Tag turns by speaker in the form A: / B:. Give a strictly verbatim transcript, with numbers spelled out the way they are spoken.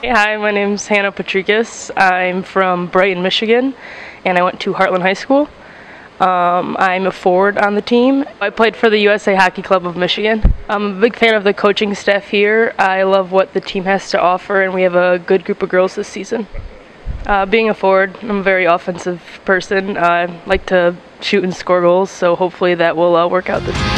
A: Hey, hi, my name's Hannah Potrykus. I'm from Brighton, Michigan, and I went to Heartland High School. Um, I'm a forward on the team. I played for the U S A Hockey Club of Michigan. I'm a big fan of the coaching staff here. I love what the team has to offer, and we have a good group of girls this season. Uh, being a forward, I'm a very offensive person. I like to shoot and score goals, so hopefully that will uh, work out this season.